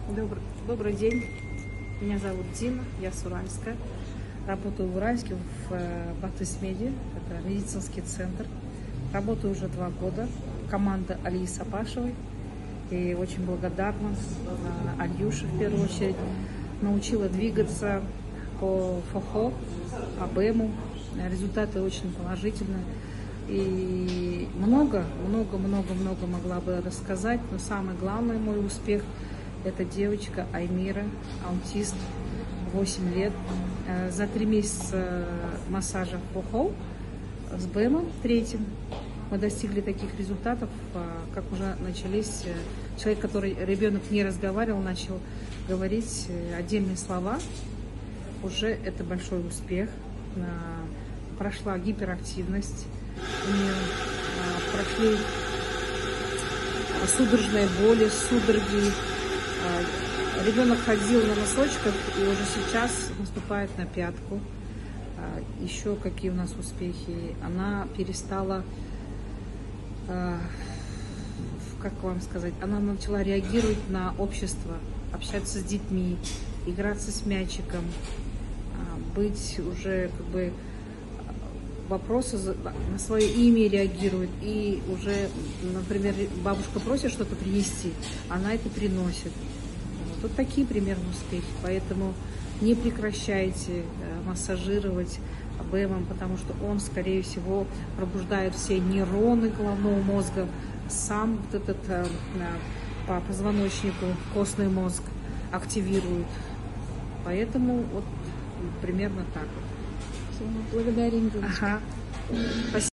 Добрый день, меня зовут Дина, я с Уральска. Работаю в Уральске в Батысмеде, это медицинский центр. Работаю уже 2 года. Команда Алии Сапашевой. И очень благодарна Альюше в первую очередь. Научила двигаться по ФОХО, по БЭМу. Результаты очень положительные. И много могла бы рассказать, но самый главный мой успех — это девочка Аймира, аутист, 8 лет. За 3 месяца массажа ФОХО с БЭМом третьим мы достигли таких результатов, как уже начались. Ребенок не разговаривал, начал говорить отдельные слова. Уже это большой успех. Прошла гиперактивность, у нее прошли судорожные боли, судороги. Ребенок ходил на носочках и уже сейчас наступает на пятку. Еще какие у нас успехи? Она перестала, как вам сказать, она начала реагировать на общество, общаться с детьми, играться с мячиком, быть уже вопросы на свое имя реагирует. И уже, например, бабушка просит что-то принести, она это приносит. Вот такие примерно успехи. Поэтому не прекращайте массажировать БЭМом, потому что он, скорее всего, пробуждает все нейроны головного мозга, сам вот этот по позвоночнику костный мозг активирует. Поэтому вот примерно так. Благодарим, девочка. Ага. Спасибо.